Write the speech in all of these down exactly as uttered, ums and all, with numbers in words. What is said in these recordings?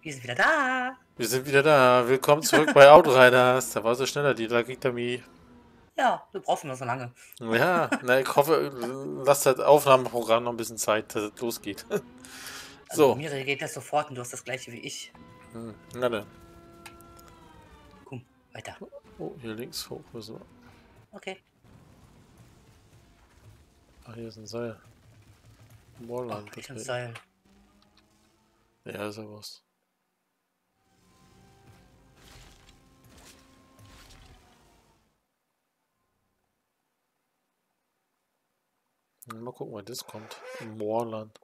Wir sind wieder da. Wir sind wieder da. Willkommen zurück bei Outriders. Da war so schneller, die Lagitami. Ja, wir brauchen noch so lange. Ja, na, ich hoffe, lass das Aufnahmeprogramm noch ein bisschen Zeit, dass es losgeht. Also bei So. mir geht das sofort und du hast das gleiche wie ich. Hm, na dann. Komm, weiter. Oh, hier links hoch müssen wir. Okay. Ach, hier ist ein Seil. Oh, Moorland. ich ein Das Seil. ja, ist ja was. Mal gucken, wann das kommt. Im Moorland.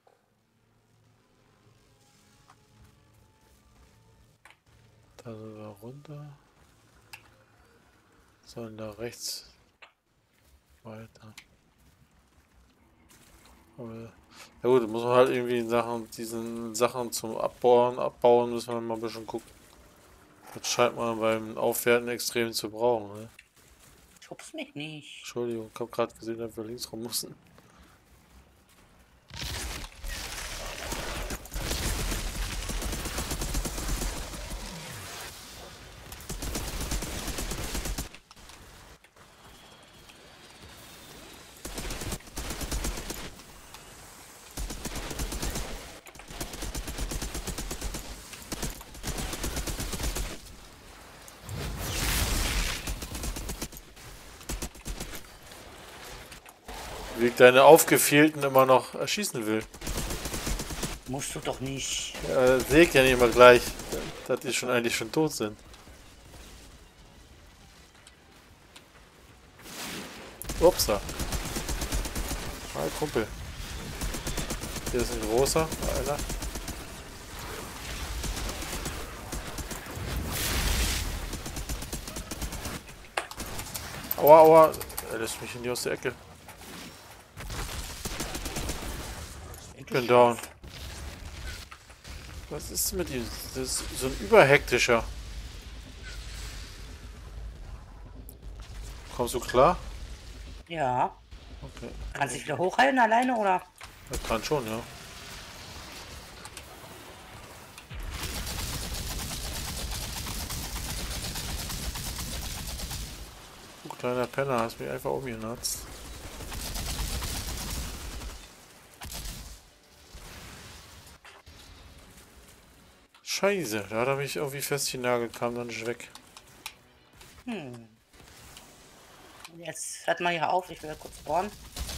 Da sind wir runter. Sollen da rechts weiter. Aber, ja gut, muss man halt irgendwie in Sachen, diesen Sachen zum Abbauen, abbauen, müssen wir mal ein bisschen gucken. Das scheint man beim Aufwerten extrem zu brauchen, ne? Schubst mich nicht. Entschuldigung, ich habe gerade gesehen, dass wir links rum mussten. Wie ich deine Aufgefehlten immer noch erschießen will. Musst du doch nicht. Ja, sehe ich ja nicht immer gleich, dass die schon eigentlich schon tot sind. Upsa. Hi Kumpel. Hier ist ein großer, einer. Aua, aua. Er lässt mich in die aus der Ecke. Ich bin down. Was ist mit ihm? Das ist so ein überhektischer. Kommst du klar? Ja. Okay. Kannst du dich wieder hochhalten alleine oder? Das kann schon, ja. Du kleiner Penner, hast mich einfach umgenatzt. Scheiße, da hat er mich irgendwie festgenagelt, kam dann nicht weg. Hm. Jetzt hört mal hier auf, ich will kurz bohren.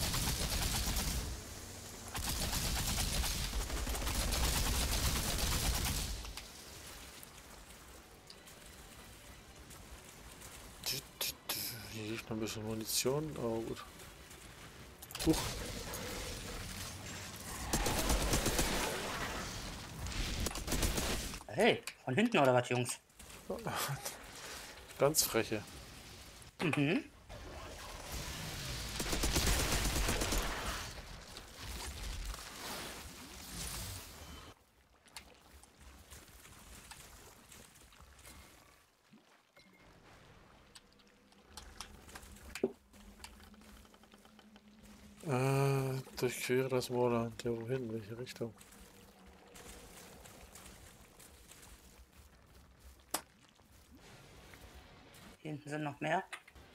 Hier liegt noch ein bisschen Munition, aber gut. Huch. Hey, von hinten oder was, Jungs? Ganz freche. Mhm. Äh, durchquere das Moorland. Ja, wohin? Welche Richtung? Hier hinten sind noch mehr.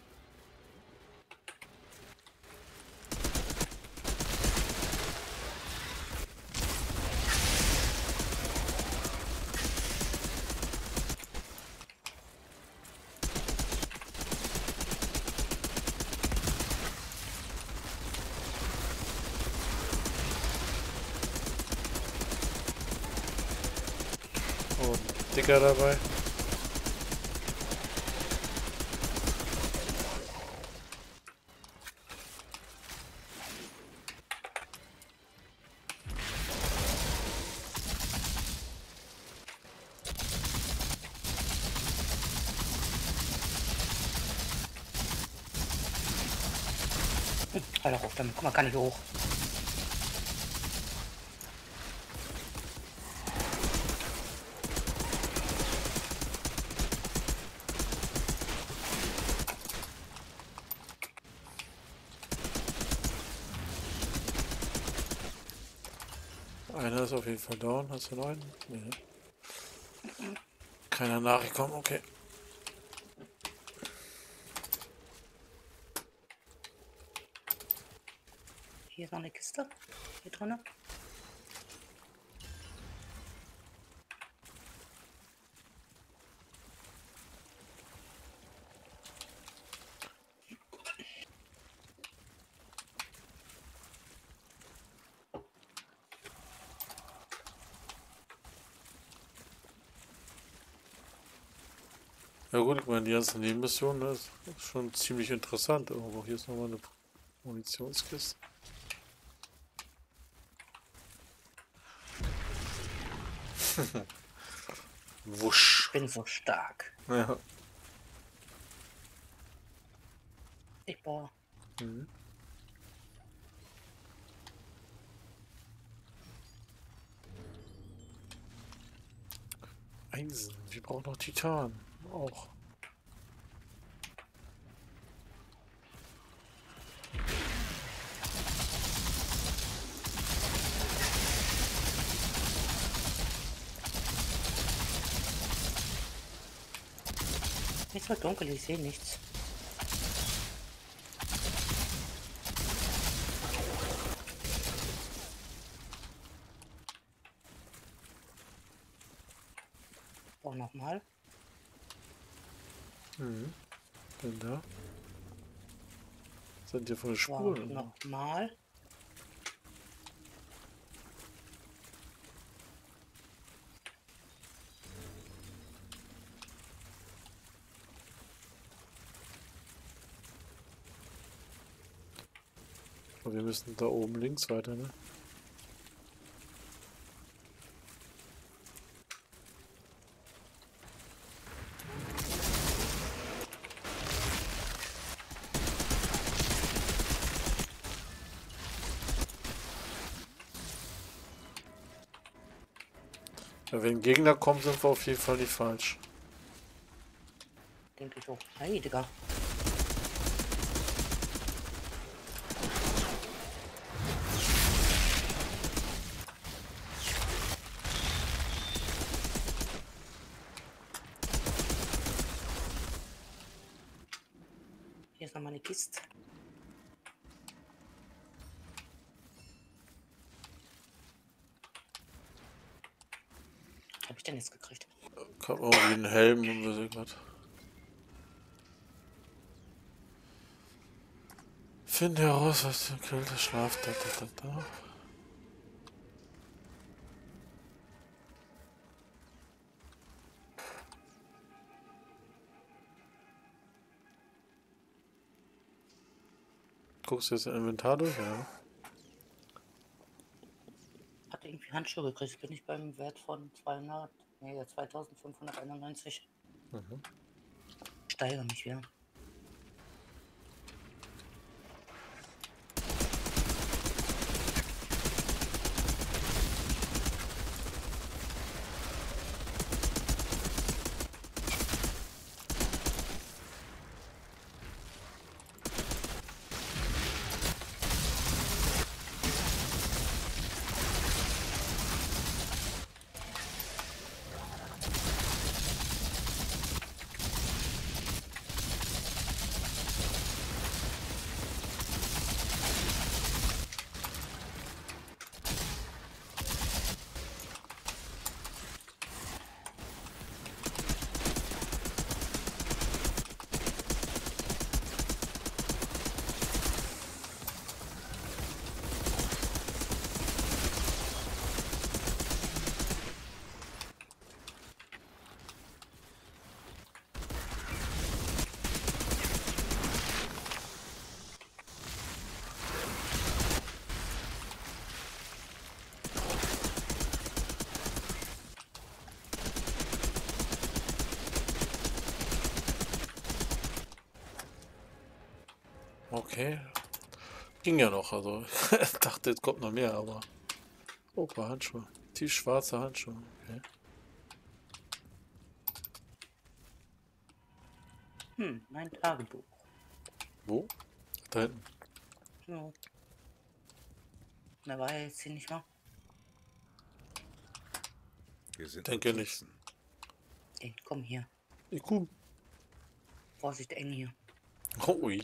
Oh, ein Dicker dabei. Hm, hör doch auf damit. Guck mal, kann ich hier hoch. Einer ist auf jeden Fall down. Hast du noch einen? Nee. Keiner nachgekommen, okay. Hier ist noch eine Kiste. Hier drin. Ja gut, ich meine, die ganzen Nebenmissionen, ne, ist schon ziemlich interessant. Irgendwo hier ist nochmal eine Munitionskiste. Wusch. Ich bin so stark. Ja. Ich baue. Mhm. Eisen. Wir brauchen noch Titan. Auch. Ist so dunkel, ich sehe nichts. Oh, nochmal. Mhm. Denn da sind hier von der Wow, Spuren. nochmal. Aber wir müssen da oben links weiter, ne? Ja, wenn Gegner kommen, sind wir auf jeden Fall nicht falsch. Denke ich auch. Hey, Digga. Hier ist nochmal eine Kiste. Was habe ich denn jetzt gekriegt? Ich hab irgendwie einen Helm und so grad. Finde heraus, was der Kälte schlaft. Da, da, da, da. Guckst du jetzt im Inventar durch? Ja. Hatte irgendwie Handschuhe gekriegt. Bin ich beim Wert von zweihundert, nee, zweitausendfünfhunderteinundneunzig. Mhm. Steigere mich wieder. Okay. Ging ja noch, also. Ich dachte, jetzt kommt noch mehr, aber. Oh, paar Handschuhe. Die schwarze Handschuhe. Okay. Hm, mein Tagebuch. Wo? Da hinten. So. Mehr war ja jetzt hier nicht mehr. Hier sind Denke nicht. Notizen. Ey, komm hier. Ich komm. Vorsicht, eng hier. Oh, ui.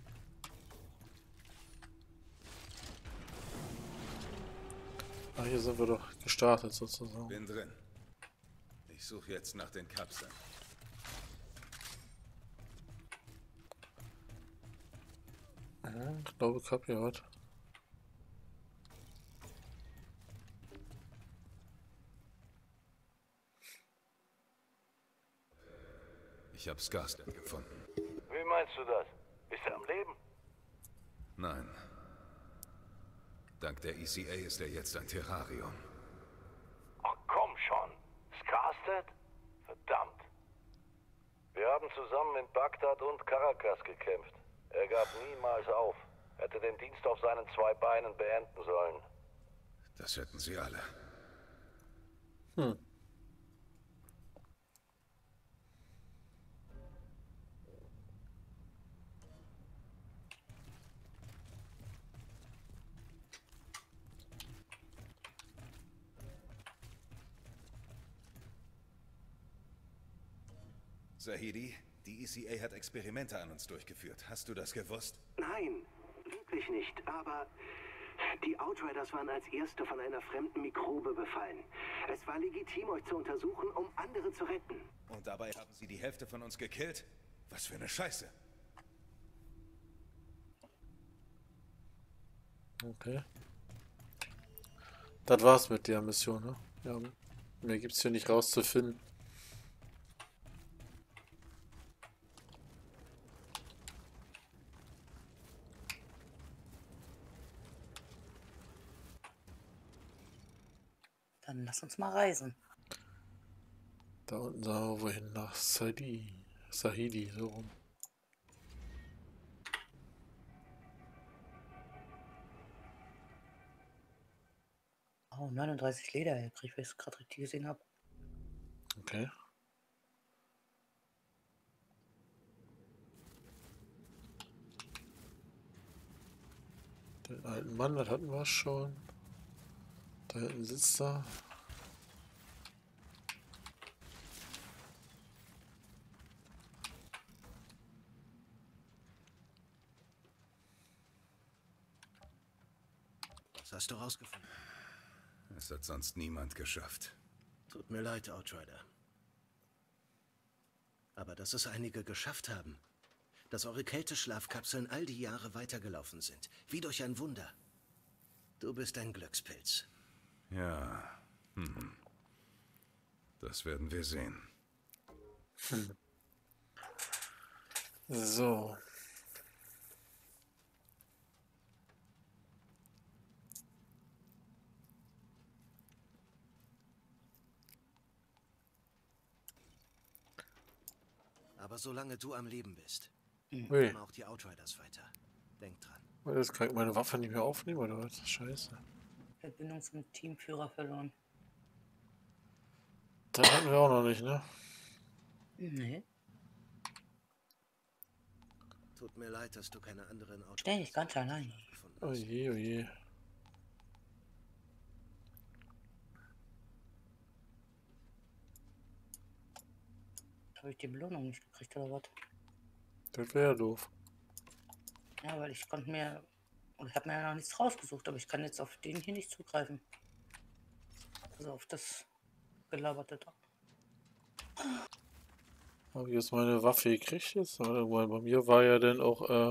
Ah, hier sind wir doch gestartet sozusagen. Bin drin. Ich suche jetzt nach den Kapseln. Ja, ich glaube, ich hab hier was. Ich habe Skarsgård gefunden. Wie meinst du das? Ist er am Leben? Nein. Dank der E C A ist er jetzt ein Terrarium. Ach komm schon. Skarsgård? Verdammt. Wir haben zusammen in Bagdad und Caracas gekämpft. Er gab niemals auf. Hätte den Dienst auf seinen zwei Beinen beenden sollen. Das hätten sie alle. Hm. Zahedi, die E C A hat Experimente an uns durchgeführt. Hast du das gewusst? Nein, wirklich nicht. Aber die Outriders waren als erste von einer fremden Mikrobe befallen. Es war legitim, euch zu untersuchen, um andere zu retten. Und dabei haben sie die Hälfte von uns gekillt? Was für eine Scheiße. Okay. Das war's mit der Mission, ne? Ja, mehr gibt's hier nicht rauszufinden. Dann lass uns mal reisen. Da unten sagen wir wohin, nach Sadi. Sahidi, so rum. Oh, neununddreißig Leder gekriegt, weil ich es gerade richtig gesehen habe. Okay. Den alten Mann, das hatten wir schon. Da hinten sitzt er. Was hast du rausgefunden? Es hat sonst niemand geschafft. Tut mir leid, Outrider. Aber dass es einige geschafft haben. Dass eure Kälteschlafkapseln all die Jahre weitergelaufen sind. Wie durch ein Wunder. Du bist ein Glückspilz. Ja. Hm. Das werden wir sehen. Hm. So. Aber solange du am Leben bist, Ui. leben auch die Outriders weiter. Denk dran. Jetzt kann ich meine Waffe nicht mehr aufnehmen, oder was? Scheiße. Verbindung zum Teamführer verloren. Das hatten wir auch noch nicht, ne? Nee. Tut mir leid, dass du keine anderen Outriders Stell dich ganz allein. gefunden Oh hast. je, oh je. Habe ich die Belohnung nicht gekriegt oder was? Das wäre ja doof. Ja, weil ich konnte mir. Und ich habe mir ja noch nichts rausgesucht, aber ich kann jetzt auf den hier nicht zugreifen. Also auf das gelaberte da. Habe ich jetzt meine Waffe gekriegt jetzt? Warte mal, bei mir war ja dann auch, äh...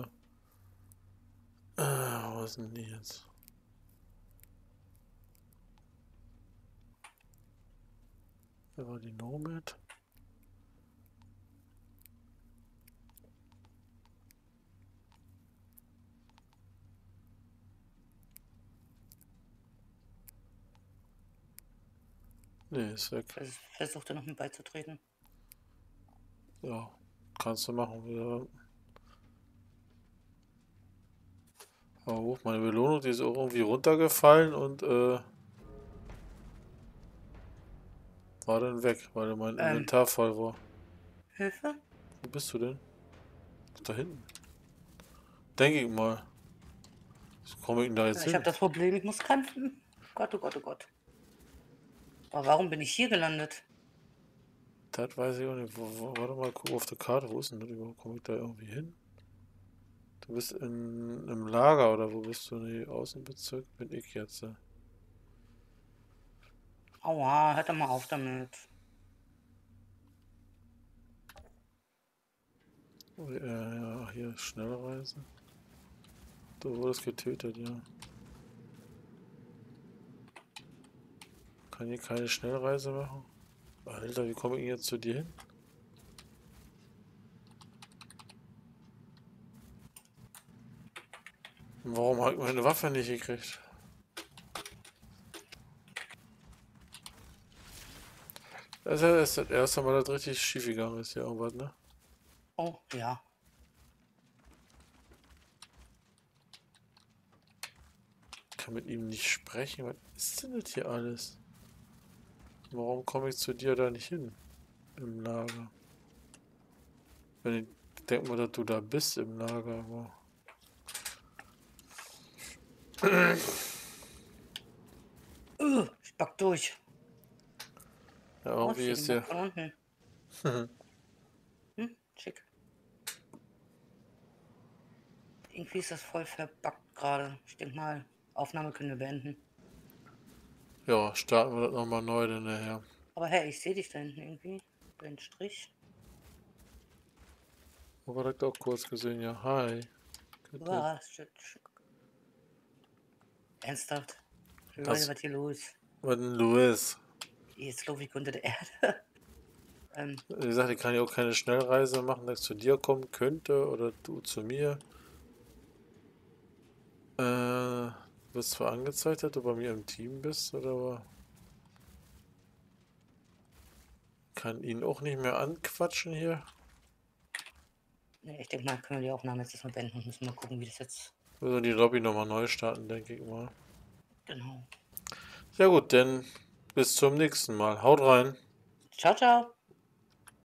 äh was sind die jetzt? Wer war die Nomad? Nee, ist weg. Vers versuchte noch mit beizutreten. Ja, kannst du machen wieder. Aber hoch, meine Belohnung, die ist auch irgendwie runtergefallen und äh, war dann weg, weil mein Ähm. Inventar voll war. Hilfe? Wo bist du denn? Da hinten. Denke ich mal. Was komme ich denn da jetzt Ja, ich hin? habe das Problem, ich muss kämpfen. Gott, oh Gott, oh Gott. Aber warum bin ich hier gelandet? Das weiß ich auch nicht. Wo, wo, warte mal, guck auf der Karte. Wo ist denn das überhaupt? Komme ich da irgendwie hin? Du bist in, im Lager oder wo bist du? Nee, Außenbezirk bin ich jetzt. Ja. Aua, hört doch mal auf damit. Oh, ja, ja, hier Schnellreise. Du wurdest getötet, ja. Kann hier keine Schnellreise machen? Alter, wie komme ich jetzt zu dir hin? Warum habe ich meine Waffe nicht gekriegt? Das ist ja das, das erste Mal, dass das richtig schief gegangen ist hier irgendwas, ne? Oh, ja. Ich kann mit ihm nicht sprechen. Was ist denn das hier alles? Warum komme ich zu dir da nicht hin? Im Lager. Wenn ich denke mal, dass du da bist im Lager, aber. Uh, ich back durch. Ja, irgendwie ist der. Von unten. Hm, schick. Irgendwie ist das voll verbuggt gerade. Ich denke mal, Aufnahme können wir beenden. Ja, starten wir das nochmal neu dann nachher. Aber hey, ich sehe dich da hinten irgendwie. Den Strich. Aber direkt auch kurz gesehen, ja. Hi. Was? Ernsthaft? Leute, Das- was hier los? Was denn, Louis? Jetzt laufe ich unter der Erde. ähm, Wie gesagt, ich kann ja auch keine Schnellreise machen, dass ich zu dir kommen könnte oder du zu mir. Äh, du wirst zwar angezeigt, dass du bei mir im Team bist, oder aber kann ihn auch nicht mehr anquatschen hier. nee, ich denke mal, können wir die Aufnahme jetzt erstmal beenden und müssen mal gucken, wie das jetzt. Wir müssen die Lobby nochmal neu starten, denke ich mal. Genau. Ja gut, dann bis zum nächsten Mal. Haut rein. Ciao, ciao.